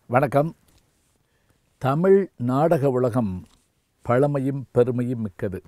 வணக்கம். தமிழ் நாடக உலகம் பழமையும் பெருமையும் மிக்கது.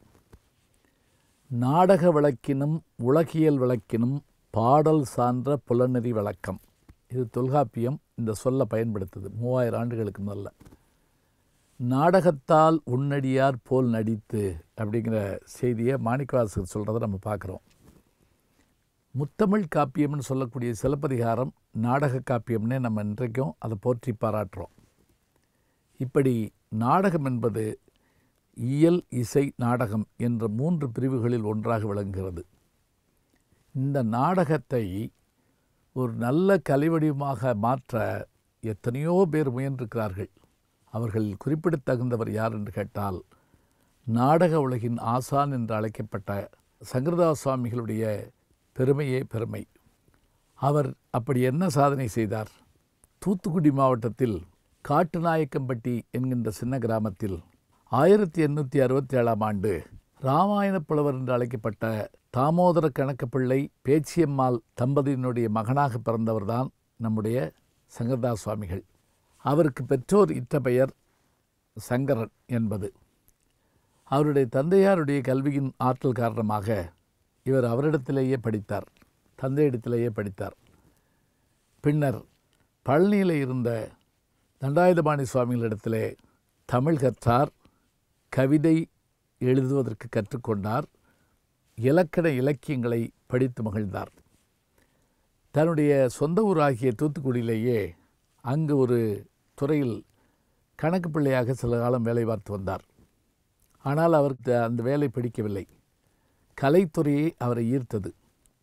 நாடக விளக்கினும் உலகியல் விளக்கினும் பாடல் சான்ற புலனெறி விளக்கம். இது தொல்காப்பியம் இந்த சொல்ல பயன்படுத்துது 3000 ஆண்டுகளுக்கு முதல்ல. நாடகத்தால் உன்னடியார் போல் நடித்து அப்படிங்கிற செய்தியை மாணிக்கவாசகர் சொல்கிறத நம்ம பார்க்குறோம். முத்தமிழ் காப்பியம்னு சொல்லக்கூடிய சிலப்பதிகாரம் நாடக காப்பியம்னே நம்ம இன்றைக்கும் அதை போற்றி பாராட்டுறோம். இப்படி நாடகம் என்பது இயல், இசை, நாடகம் என்ற 3 பிரிவுகளில் ஒன்றாக விளங்குகிறது. இந்த நாடகத்தை ஒரு நல்ல கலைவடிவமாக மாற்ற எத்தனையோ பேர் முயன்றிருக்கிறார்கள். அவர்கள் குறிப்பிடத்தகுந்தவர் யார் என்று கேட்டால், நாடக உலகின் ஆசான் என்று அழைக்கப்பட்ட சங்கரதாஸ் சுவாமிகளுடைய பெருமையே பெருமை. அவர் அப்படி என்ன சாதனை செய்தார்? தூத்துக்குடி மாவட்டத்தில் காட்டுநாயக்கம்பட்டி என்கின்ற சின்ன கிராமத்தில் 1867ஆம் ஆண்டு இராமாயண புலவர் என்று அழைக்கப்பட்ட தாமோதர கணக்கப்பிள்ளை பேச்சியம்மாள் தம்பதியினுடைய மகனாக பிறந்தவர்தான் நம்முடைய சங்கரதாஸ் சுவாமிகள். அவருக்கு பெற்றோர் இட்ட பெயர் சங்கரன் என்பது. அவருடைய தந்தையாருடைய கல்வியின் ஆற்றல் காரணமாக இவர் அவரிடத்திலேயே படித்தார், தந்தையிடத்திலேயே படித்தார். பின்னர் பழனியில் இருந்த தண்டாயுதபாணி சுவாமிகளிடத்திலே தமிழ் கற்றார், கவிதை எழுதுவதற்கு கற்றுக்கொண்டார், இலக்கண இலக்கியங்களை படித்து மகிழ்ந்தார். தன்னுடைய சொந்த ஊராகிய தூத்துக்குடியிலேயே அங்கு ஒரு துறையில் கணக்கு பிள்ளையாக சில காலம் வேலை பார்த்து வந்தார். ஆனால் அவருக்கு அந்த வேலை பிடிக்கவில்லை. கலைத்துறையை அவரை ஈர்த்தது.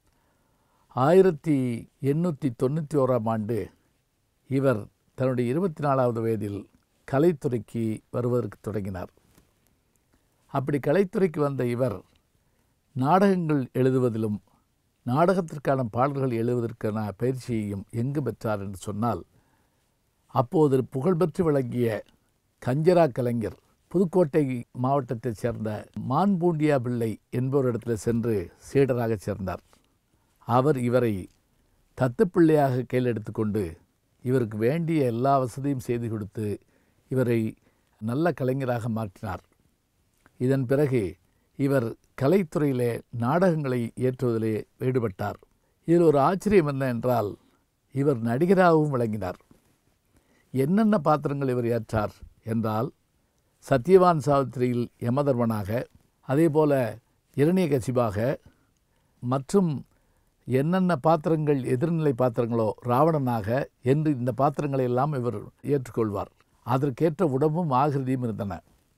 1891ஆம் ஆண்டு இவர் தன்னுடைய 24வது வயதில் கலைத்துறைக்கு வருவதற்கு தொடங்கினார். அப்படி கலைத்துறைக்கு வந்த இவர் நாடகங்கள் எழுதுவதிலும் நாடகத்திற்கான பாடல்கள் எழுதுவதற்கான பயிற்சியையும் எங்கு பெற்றார் என்று சொன்னால், அப்போது புகழ்பெற்று விளங்கிய கஞ்சரா கலைஞர் புதுக்கோட்டை மாவட்டத்தைச் சேர்ந்த மான்பூண்டியா பிள்ளை என்பவரிடத்தில் சென்று சீடராக சேர்ந்தார். அவர் இவரை தத்துப்பிள்ளையாக கையில் எடுத்துக்கொண்டு இவருக்கு வேண்டிய எல்லா வசதியும் செய்து கொடுத்து இவரை நல்ல கலைஞராக மாற்றினார். இதன் பிறகு இவர் கலைத்துறையிலே நாடகங்களை இயற்றுவதிலே ஈடுபட்டார். இதில் ஒரு ஆச்சரியம் என்ன என்றால், இவர் நடிகராகவும் விளங்கினார். என்னென்ன பாத்திரங்கள் இவர் ஏற்றார் என்றால், சத்யவான் சாவித்திரியில் யமதர்மனாக, அதேபோல இரணியகசிபாக, மற்றும் என்னென்ன பாத்திரங்கள் எதிர்நிலை பாத்திரங்களோ ராவணனாக என்று இந்த பாத்திரங்களை எல்லாம் இவர் ஏற்றுக்கொள்வார். அதற்கேற்ற உடம்பும் ஆகிருதியும் இருந்தன.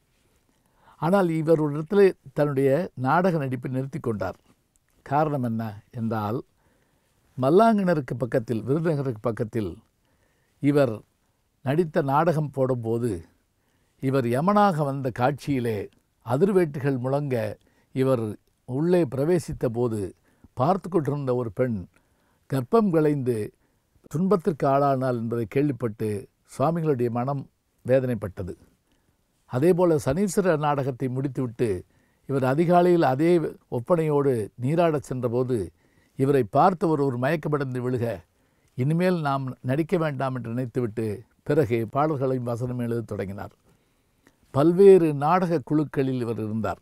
ஆனால் இவர் ஒரு இடத்துல தன்னுடைய நாடக நடிப்பை நிறுத்தி கொண்டார். காரணம் என்ன என்றால், மல்லாங்கனருக்கு பக்கத்தில், விருதுநகருக்கு பக்கத்தில் இவர் நடித்த நாடகம் போடும்போது இவர் யமனாக வந்த காட்சியிலே அதிர்வேட்டுகள் முழங்க இவர் உள்ளே பிரவேசித்த போது பார்த்து கொண்டிருந்த ஒரு பெண் கர்ப்பம் களைந்து துன்பத்திற்கு ஆளானாள் என்பதை கேள்விப்பட்டு சுவாமிகளுடைய மனம் வேதனைப்பட்டது. அதேபோல் சனீஸ்வர நாடகத்தை முடித்துவிட்டு இவர் அதிகாலையில் அதே ஒப்பனையோடு நீராடச் சென்றபோது இவரை பார்த்தவர் ஒரு மயக்கமடைந்து விழுக, இனிமேல் நாம் நடிக்க வேண்டாம் என்று நினைத்துவிட்டு பிறகு பாடல்களையும் வசனம் எழுத தொடங்கினார். பல்வேறு நாடக குழுக்களில் இவர் இருந்தார்.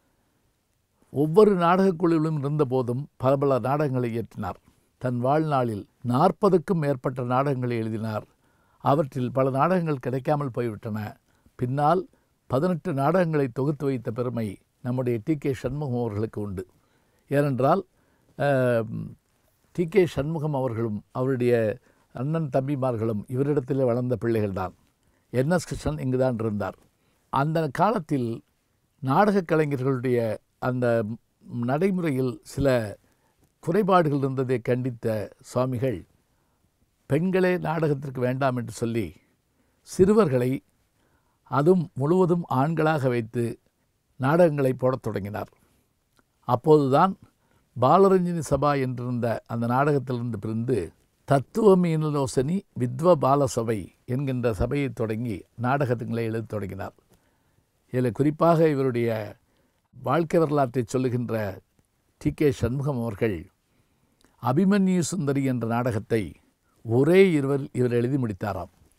ஒவ்வொரு நாடகக் குழுவிலும் இருந்தபோதும் பல பல நாடகங்களை இயற்றினார். தன் வாழ்நாளில் 40க்கும் மேற்பட்ட நாடகங்களை எழுதினார். அவற்றில் பல நாடகங்கள் கிடைக்காமல் போய்விட்டன. பின்னால் 18 நாடகங்களை தொகுத்து வைத்த பெருமை நம்முடைய டி.கே. சண்முகம் அவர்களுக்கு உண்டு. ஏனென்றால் டி.கே. சண்முகம் அவர்களும் அவருடைய அண்ணன் தம்பிமார்களும் இவரிடத்திலே வளர்ந்த பிள்ளைகள்தான். என்.எஸ். கிருஷ்ணன் இங்கு தான் இருந்தார். அந்த காலத்தில் நாடகக் கலைஞர்களுடைய அந்த நடைமுறையில் சில குறைபாடுகள் இருந்ததை கண்டித்த சுவாமிகள் பெண்களே நாடகத்திற்கு வேண்டாம் என்று சொல்லி சிறுவர்களை, அதுவும் முழுவதும் ஆண்களாக வைத்து நாடகங்களை போடத் தொடங்கினார். அப்போதுதான் பாலரஞ்சினி சபா என்றிருந்த அந்த நாடகத்திலிருந்து பிரிந்து தத்துவமீனலோசனி வித்வ பாலசபை என்கின்ற சபையை தொடங்கி நாடகங்களை எழுதத் தொடங்கினார். இதில் குறிப்பாக இவருடைய வாழ்க்கை வரலாற்றை சொல்லுகின்ற டி.கே. சண்முகம் அவர்கள் அபிமன்யு சுந்தரி என்ற நாடகத்தை ஒரே இரவில் இவர் எழுதி முடித்தாராம்.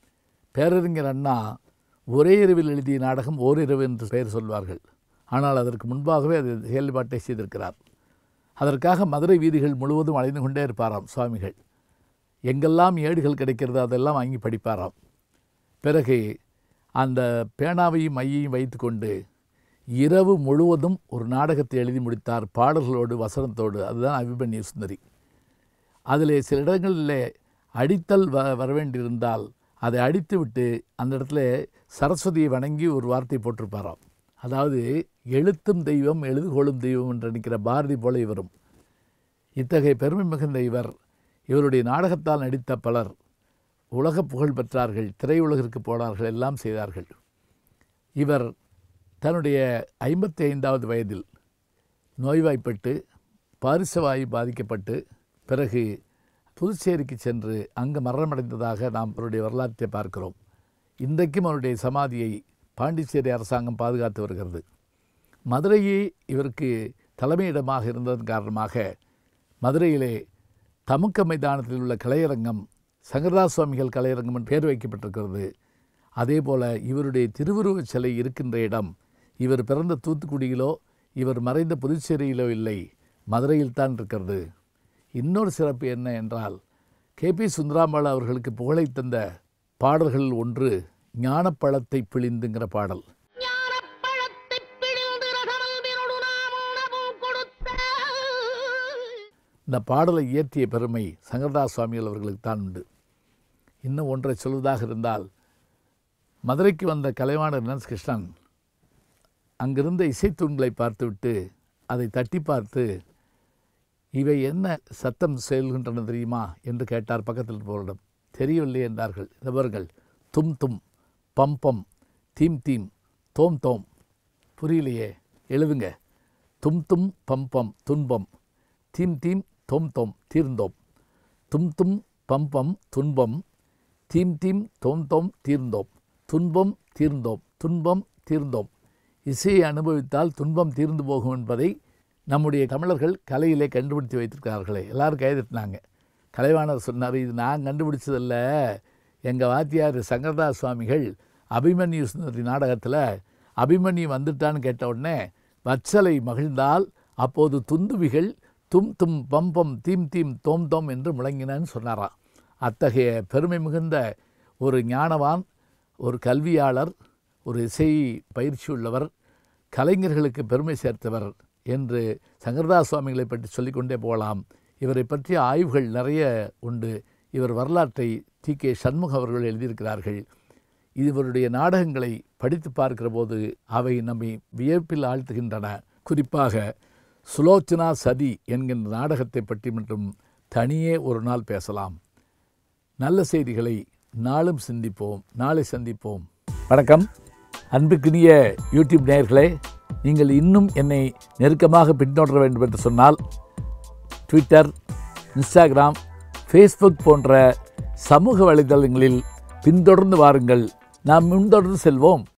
பேரறிஞர் அண்ணா ஒரே இரவில் எழுதிய நாடகம் ஓரிரவு என்று பெயர் சொல்வார்கள். ஆனால் அதற்கு முன்பாகவே அது செயல்பாட்டை செய்திருக்கிறார். அதற்காக மதுரை வீதிகள் முழுவதும் அலைந்து கொண்டே இருப்பாராம் சுவாமிகள். எங்கெல்லாம் ஏடுகள் கிடைக்கிறதோ அதெல்லாம் வாங்கி படிப்பாராம். பிறகு அந்த பேனாவையும் மையையும் வைத்து கொண்டு இரவு முழுவதும் ஒரு நாடகத்தை எழுதி முடித்தார், பாடல்களோடு வசனத்தோடு. அதுதான் அபிமன்யு சுந்தரி. அதில் சில இடங்களில் அடித்தல் வரவேண்டியிருந்தால் அதை அடித்துவிட்டு அந்த இடத்துல சரஸ்வதியை வணங்கி ஒரு வார்த்தை போட்டிருப்பாராம். அதாவது எழுத்தும் தெய்வம் எழுதுகோளும் தெய்வம் என்று நினைக்கிற பாரதி போல இவரும். இத்தகைய பெருமை மிகுந்த இவருடைய நாடகத்தால் நடித்த பலர் உலக புகழ் பெற்றார்கள், திரையுலகிற்கு போனார்கள், எல்லாம் செய்தார்கள். இவர் தன்னுடைய 55வது வயதில் நோய்வாய்ப்பட்டு பாரிசவாயு பாதிக்கப்பட்டு பிறகு புதுச்சேரிக்கு சென்று அங்கு மரணமடைந்ததாக நாம் அவருடைய வரலாற்றை பார்க்கிறோம். இன்றைக்கும் அவருடைய சமாதியை பாண்டிச்சேரி அரசாங்கம் பாதுகாத்து வருகிறது. மதுரையே இவருக்கு தலைமையிடமாக இருந்ததன் காரணமாக மதுரையிலே தமுக்க மைதானத்தில் உள்ள கலையரங்கம் சங்கரதாஸ் சுவாமிகள் கலையரங்கம் என்று பெயர் வைக்கப்பட்டிருக்கிறது. அதே போல் இவருடைய திருவுருவச் சிலை இருக்கின்ற இடம் இவர் பிறந்த தூத்துக்குடியிலோ இவர் மறைந்த புதுச்சேரியிலோ இல்லை, மதுரையில்தான் இருக்கிறது. இன்னொரு சிறப்பு என்ன என்றால், KP சுந்தராம்பாள் அவர்களுக்கு புகழை தந்த பாடல்களில் ஒன்று ஞானப்பழத்தை பிழிந்துங்கிற பாடல். இந்த பாடலை இயற்றிய பெருமை சங்கரதாஸ் சுவாமிகள் அவர்களுக்கு தான் உண்டு. இன்னும் ஒன்றை சொல்வதாக இருந்தால், மதுரைக்கு வந்த கலைவாணர் NS கிருஷ்ணன் அங்கிருந்த இசைத்தூண்களை பார்த்துவிட்டு அதை தட்டி பார்த்து, இவை என்ன சத்தம் செயல்கின்றன தெரியுமா என்று கேட்டார் பக்கத்தில் இருப்பவரிடம். தெரியவில்லை என்றார்கள். இவர்கள் தும் தும் பம் பம் தீம் தீம் தோம் தோம். புரியலையே, எழுதுங்க. தும் தும் பம் பம் துன்பம், தீம் தீம் தோம் தோம் தீர்ந்தோம். தும் தும் பம் பம் துன்பம், தீம் தீம் தோம் தோம் தீர்ந்தோம். துன்பம் தீர்ந்தோம், துன்பம் தீர்ந்தோம். இசையை அனுபவித்தால் துன்பம் தீர்ந்து போகும் என்பதை நம்முடைய தமிழர்கள் கலையிலே கண்டுபிடித்து வைத்திருக்கிறார்களே. எல்லோரும் கைதட்டினாங்க. கலைவாணர் சொன்னார், இது நான் கண்டுபிடிச்சதில்ல, எங்கள் வாத்தியார் சங்கரதாஸ் சுவாமிகள் அபிமன்யு சுந்தரி நாடகத்தில் அபிமன்யு வந்துட்டான்னு கேட்ட உடனே வச்சலை மகிழ்ந்தால் அப்போது துந்துவிகள் தும் தும் பம் பம் தீம் தீம் தோம் தோம் என்று முழங்கினான்னு சொன்னாராம். அத்தகைய பெருமை மிகுந்த ஒரு ஞானவான், ஒரு கல்வியாளர், ஒரு இசை பயிற்சி உள்ளவர், கலைஞர்களுக்கு பெருமை சேர்த்தவர் என்று சங்கரதாஸ் சுவாமிகளை பற்றி சொல்லிக்கொண்டே போகலாம். இவரை பற்றிய ஆய்வுகள் நிறைய உண்டு. இவர் வரலாற்றை TK சண்முகம் அவர்கள் எழுதியிருக்கிறார்கள். இவருடைய நாடகங்களை படித்து பார்க்கிற போது அவை நம்மை வியப்பில் ஆழ்த்துகின்றன. குறிப்பாக சுலோச்சனா சதி என்கின்ற நாடகத்தை பற்றி மட்டும் தனியே ஒரு நாள் பேசலாம். நல்ல செய்திகளை நாளும் சிந்திப்போம், நாளை சந்திப்போம். வணக்கம். அன்புக்குரிய யூடியூப் நேயர்களே, நீங்கள் இன்னும் என்னை நெருக்கமாக பின்தொடர வேண்டும் என்று சொன்னால் ட்விட்டர், இன்ஸ்டாகிராம், ஃபேஸ்புக் போன்ற சமூக வலைதளங்களில் பின்தொடர்ந்து வாருங்கள். நாம் முன்தொடர்ந்து செல்வோம்.